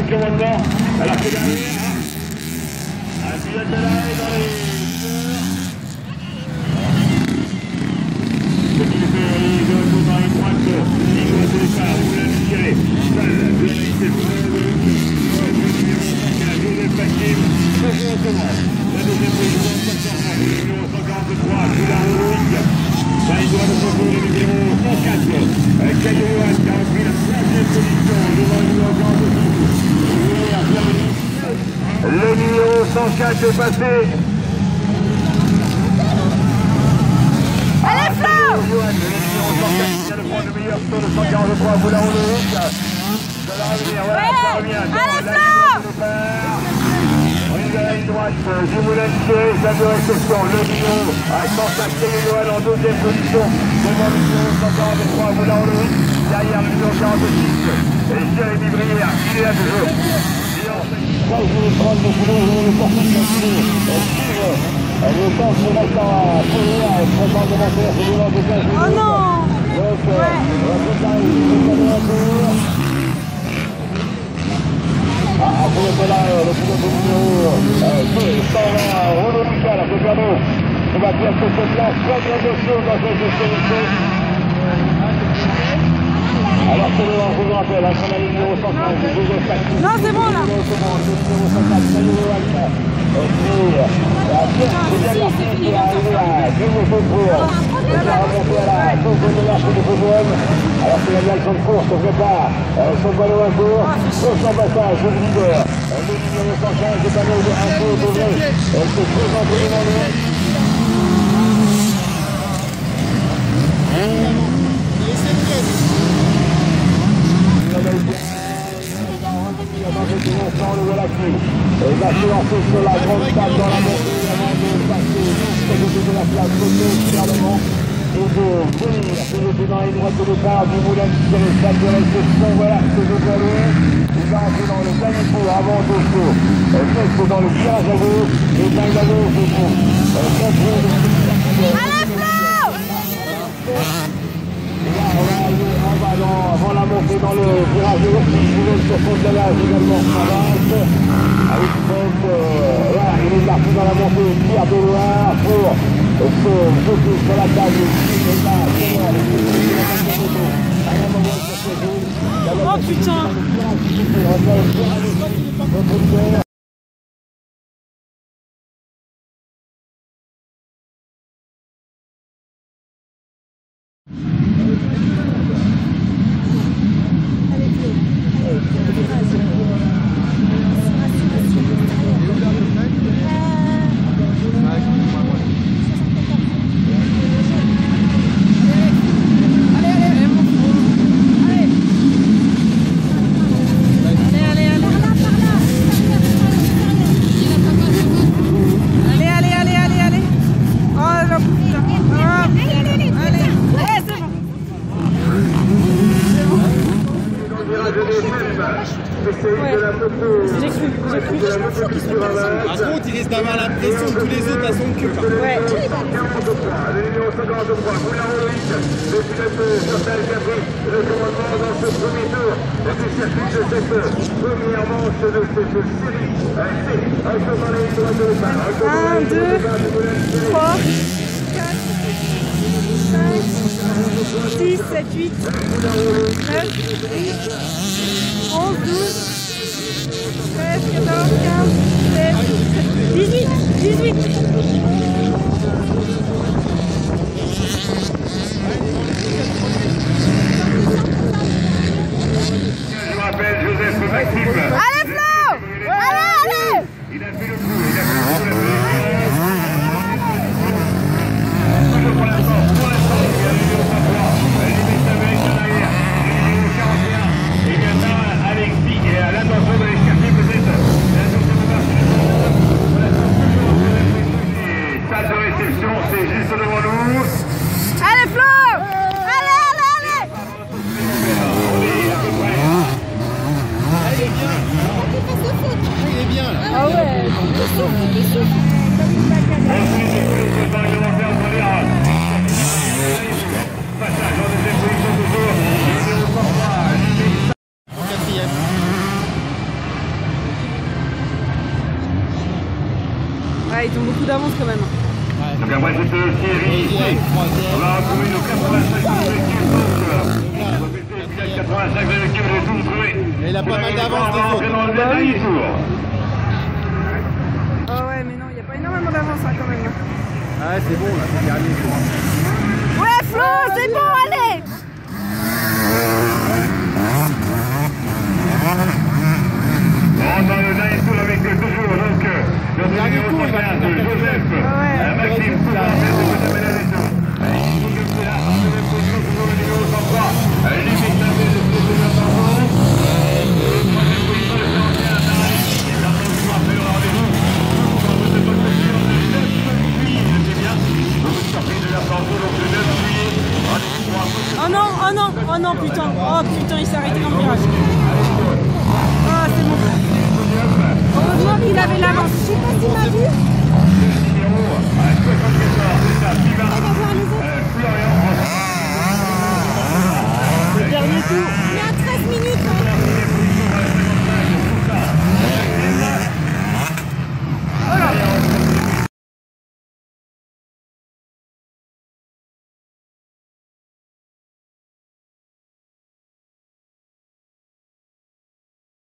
commandement. Alors que derrière, un pilote là est dans les... Ce qu'il fait, il est de retour dans les droites. Il doit se faire, vous l'avez tiré. Seul, vous l'avez tiré. Joseph Hakim, exactement. La deuxième position, le numéro 143, Goulard Oloïc. Dans les doigts de contrôle, le numéro 104, Caillou-Johan, qui a repris la troisième position devant le numéro 42. Le numéro 104 est passé. Allez, Flo! Le numéro 104 qui vient de prendre le meilleur sur le 143, Goulard Oloïc. Ça va revenir, voilà, ça revient. Allez, Flo! Ligne droite du Moulin-Pied, salle de réception, le numéro à 105 Caillou-Johan en deuxième position, devant le numéro 143 Moulin-Oloïc, derrière le numéro 46 et Jérémy Brière, il est là toujours. Là, je vais prendre le boulot, je vais le porter de suivre. Le temps se met à courir, et présent de la terre, c'est devant de 15 minutes. Oh non! Donc, on va faire un tour. Après le pilote numéro 120, Renaud Michel, c'est Gano, qui va dire que cette place, pas bien de choses dans cette distribution. Alors que devant, je vous rappelle, à son avis numéro 115, Joseph Hakim. Non, c'est bon là. Le numéro 104, Caillou-Johan. C'est bien parti pour arriver à nouveau concours. Il va remonter à la deuxième de l'arche de Beaujoine. Alors que la direction de course se prépare son ballon à court. Sur son passage, le leader. Le numéro 115 est un peu doublé. Elle se présente devant lui. Il va se lancer sur la grande table dans la montée avant de passer de la place côté gouvernement et de venir piloter dans les droites de départ du Moulin-Pied, salle de réception. Voilà ce que je vois lui. Il va entrer dans le dernier tour avant de saut. Reste dans le virage à gauche et dans la gauche au fond. Allez, Flo! Avant la montée dans le virage de l'autre, il voulait sur son galage également avance. Donc là, il est parti dans la montée, Pierre Deloire pour se jeter sur la table. Oh putain! Par contre, il risque d'avoir la pression de tous les autres à son cul. Ouais. Le numéro 53, Goulard Oloïc, le pilote Chantal Gabri, le commandement dans ce premier tour du circuit de cette première manche de cette série. Allez, dans les droits de départ. 1, 2, 3, 4, 5, 6, 7, 8, 9, 11, 12, 13, 14, 15, 16, 18, 18. Je m'appelle Joseph Hakim. Allez, Flo! Allez, allez! Il a fait le coup, il a fait le coup. Toujours pour l'instant, il y a le numéro 53. Il met sa veste en arrière. Le numéro 41. Et maintenant, Alexis est à l'attention de les chercher peut-être. La deuxième partie. Salle de réception, c'est juste devant nous. Allez, Flo! Allez, allez, allez! Il est bien là. Ah ouais, il souffle. Passage en deuxième position toujours. En quatrième. d'avance quand même. Donc après c'était série C. On va retrouver nos 85 véhicules. Donc 85 véhicules de tout trouvé. Et il a pas mal d'avance des autres. Dans le dernier tour. Ah ouais, mais non, il n'y a pas énormément d'avance hein, quand même. Ah c'est bon là, c'est le dernier tour. Ouais Flo, c'est bon, allez. On dans le dernier tour avec toujours donc le dernier tour de Joseph, Maxime Pouvard, Oh non, oh non, oh non, putain. Oh putain, il s'est arrêté dans le virage. Ah, c'est bon. Heureusement qu'il avait l'avance. Je sais pas s'il m'a vu.